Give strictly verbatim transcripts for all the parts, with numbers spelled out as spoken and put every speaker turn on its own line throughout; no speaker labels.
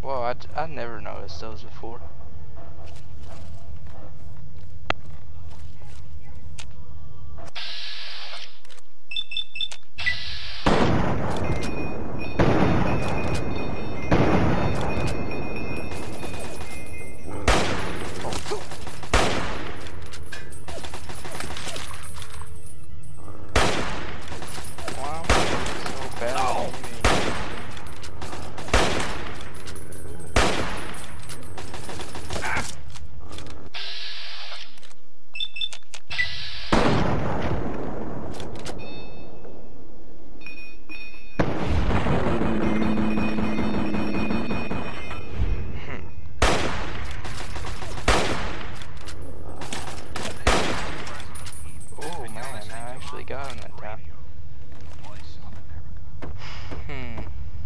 Whoa, I, I never noticed those before. Got him that time. Hmm.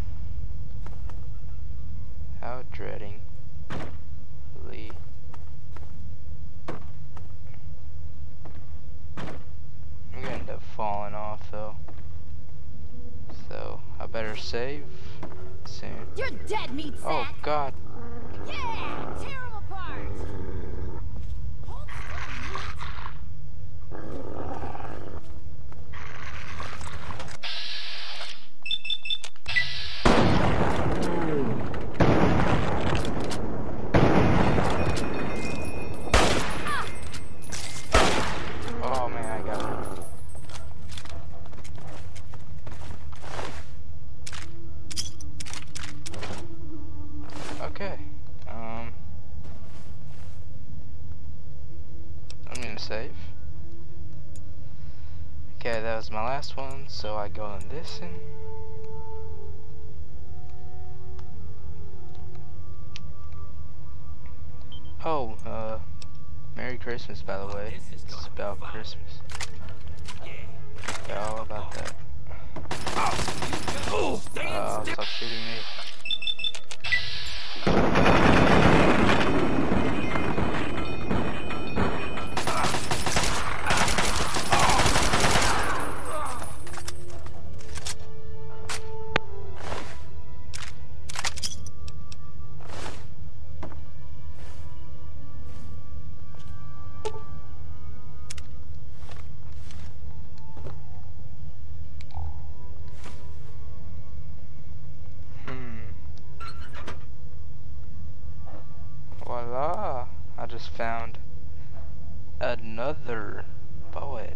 How dreading. Lee. I'm gonna end up falling off though. So I better save soon.
You're dead, meat sack.
Oh God.
Yeah, tear him apart. Okay, um, I'm gonna save. Okay, that was my last one, so I go on this and oh, uh, Merry Christmas, by the way. It's about Christmas. Yeah, all about that. Oh, uh, stop shooting me. Voila! I just found another poet.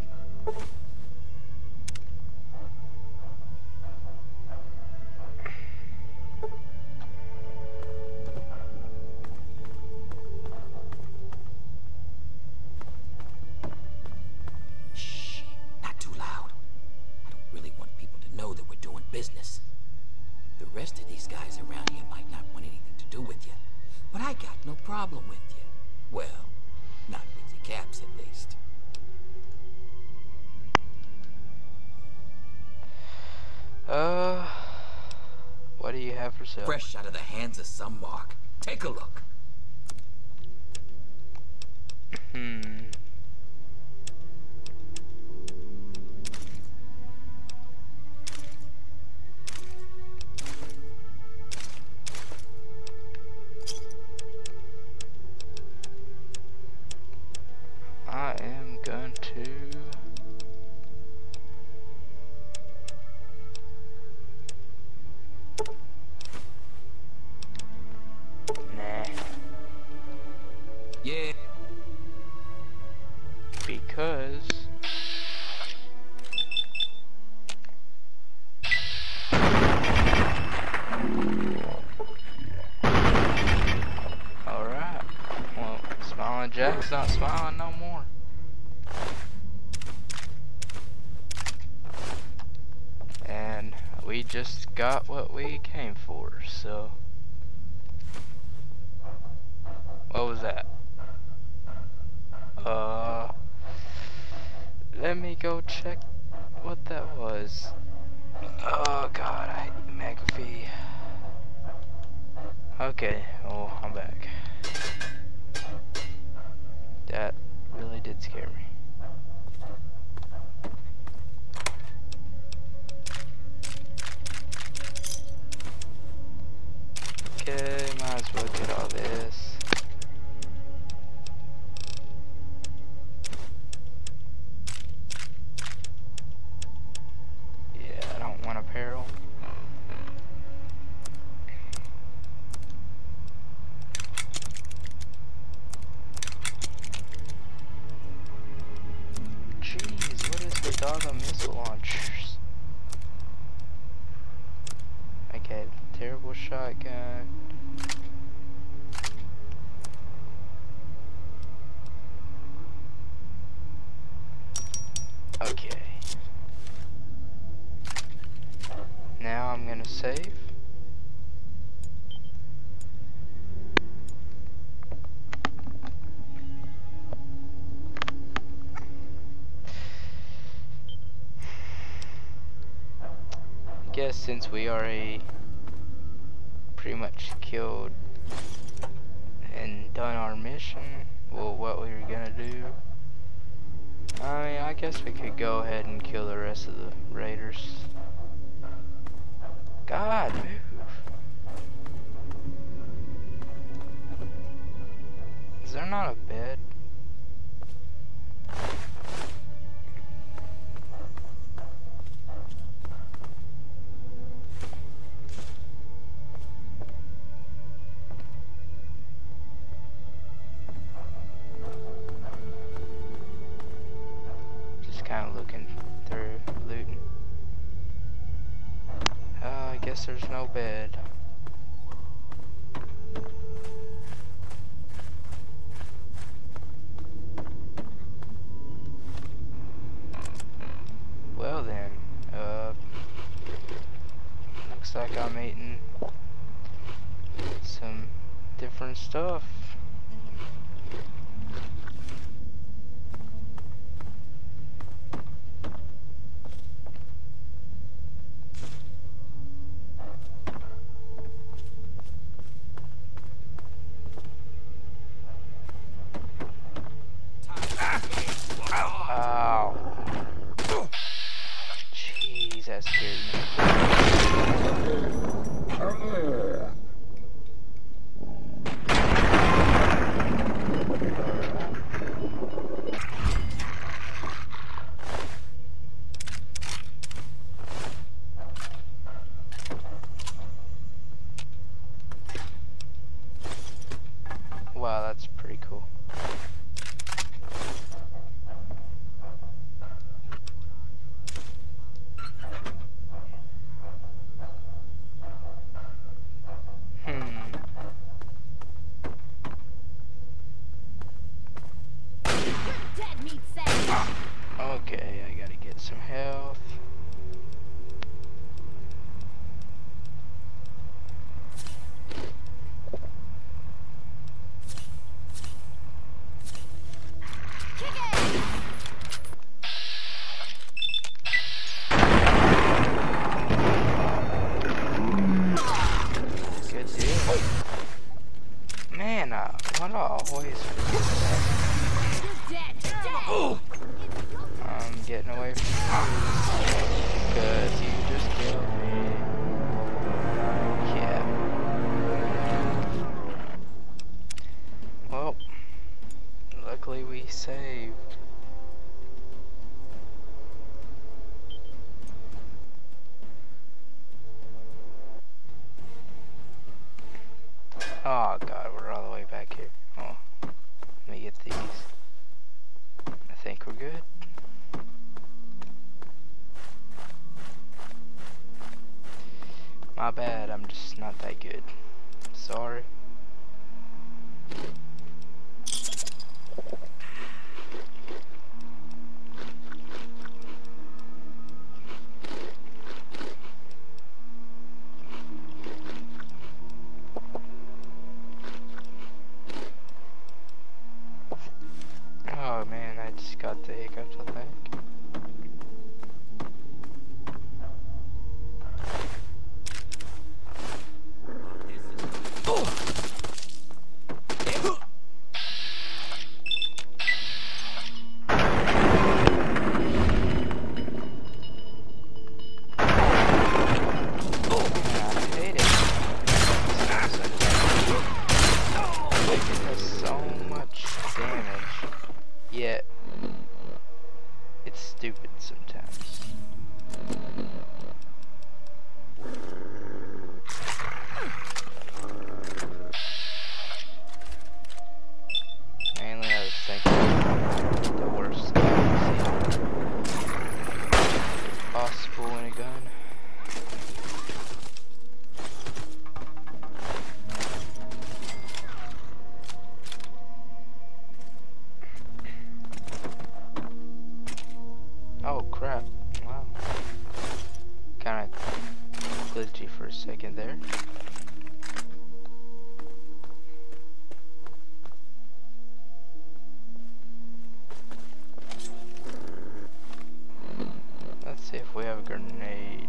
Shh, not too loud. I don't really want people to know that we're doing business. The rest of these guys around here might not want anything to do with you. But I got no problem with you. Well, not with your caps at least.
Uh, what do you have for sale?
Fresh out of the hands of some mark. Take a look.
Hmm. I am going to nah.
Yeah.
Because alright. Well, Smiling Jack's not smiling no more. And we just got what we came for, so what was that? Uh let me go check what that was. Oh God, I hate McAfee. Okay, oh, I'm back. That really did scare me. Okay, look at all this. Yeah, I don't want apparel. Jeez, what is the doggone missile launchers? Okay, terrible shotgun. Okay. Now I'm gonna save. I guess since we already pretty much killed and done our mission, well, what we were gonna do, I mean, I guess we could go ahead and kill the rest of the raiders. God, move. Is there not a bed? Kind of looking through, looting. Uh, I guess there's no bed. Well then, uh, looks like I'm eating some different stuff. That scared me. Wow, that's pretty cool. Okay, I gotta get some health. Good deal. Man, uh, what do I always forget that? I'm getting away from you because you just killed me. Yeah. Well, luckily we saved. Oh god, we're all the way back here. Oh, let me get these. I think we're good. My bad, I'm just not that good. Sorry. Oh man, I just got the hiccups, I think. Oh. second there. Let's see if we have a grenade.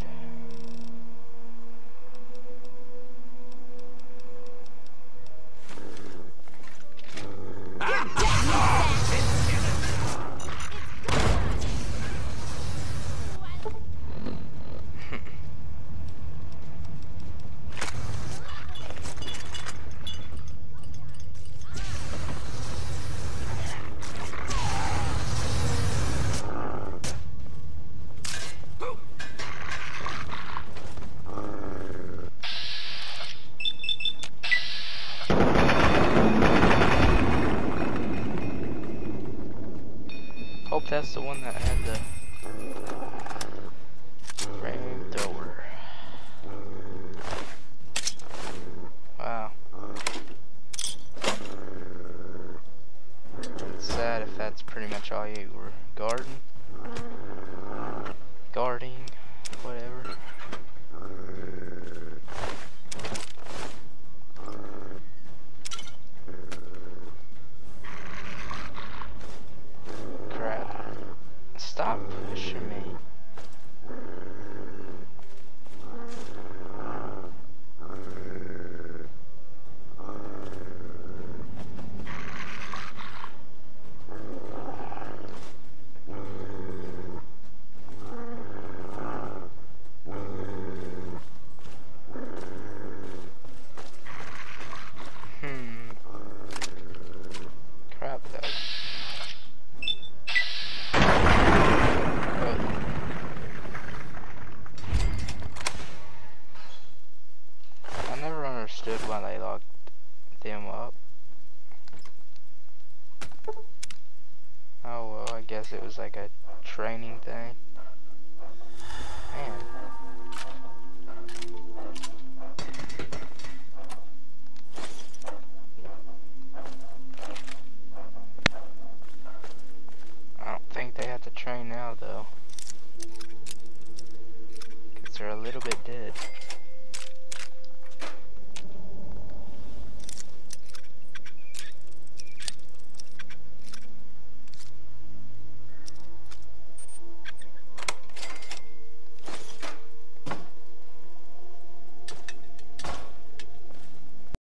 Hope that's the one that had the flamethrower. Wow. It's sad if that's pretty much all you were guarding. Guarding, whatever. Stop pushing me. Hmm. Crap though. Understood why they locked them up. Oh well, I guess it was like a training thing.